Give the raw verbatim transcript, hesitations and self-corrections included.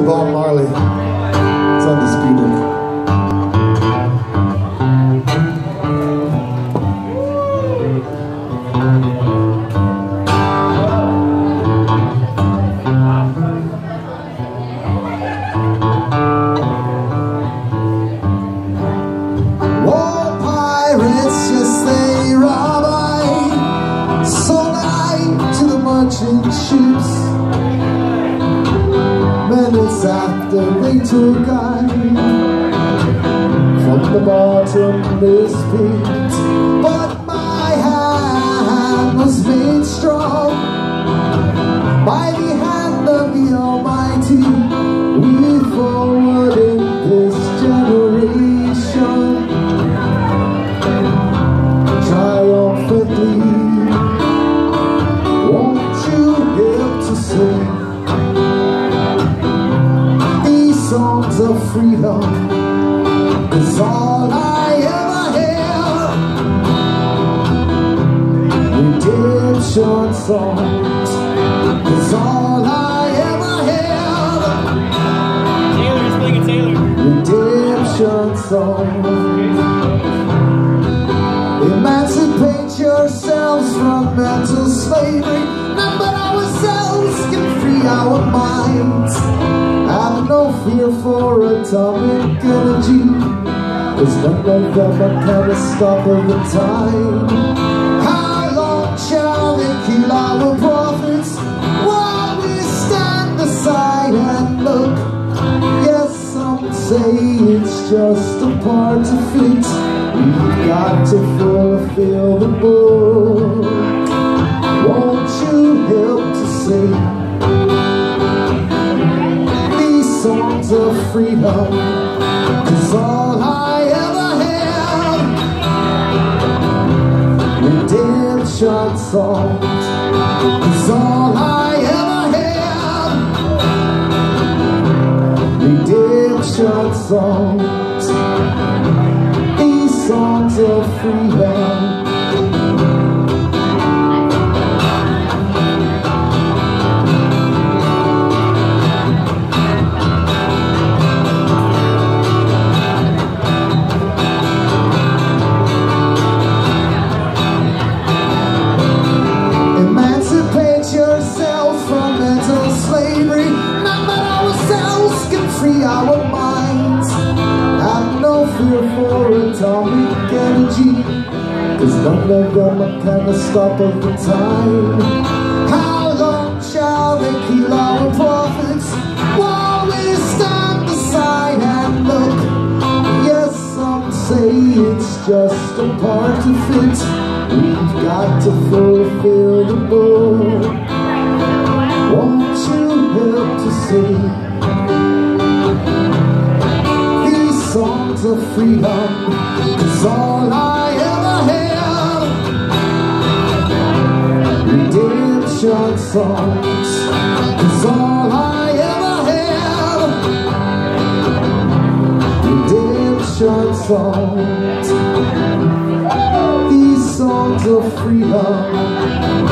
to Bob Marley. It's undisputed. War pirates, yes they rob I, sold I to the merchant ships. Minutes after they took I from the bottomless pit, but my hand was made strong by the hand of the Almighty. We forward in this generation triumphantly. Won't you help to sing songs of freedom? 'Cause all I ever held, redemption songs. 'Cause all I ever held, Taylor, just playing a Taylor. redemption songs. Emancipate yourselves from mental slavery. None but ourselves can free our minds. Have no fear for atomic energy, 'cause none of them are gonna stop at the time. How long shall they kill our prophets while we stand aside and look? Yes, some say it's just a part of it. We've got to fulfill the book. Won't you help to sing songs of freedom? 'Cause all I ever held, redemption songs. 'Cause all I ever held, redemption songs. These songs of freedom. Free our minds. Have no fear for atomic energy, 'cause none of them are gonna stop at the time. How long shall they kill our prophets while we stand aside and look? Yes, some say it's just a part of it. We've got to fulfill the book. Won't you help to sing songs of freedom? 'Cause all I ever held, redemption songs. 'Cause all I ever held, redemption songs. These songs of freedom.